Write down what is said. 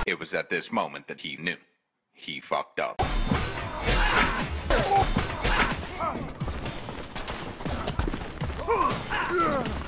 It was at this moment that he knew. He fucked up. Ugh!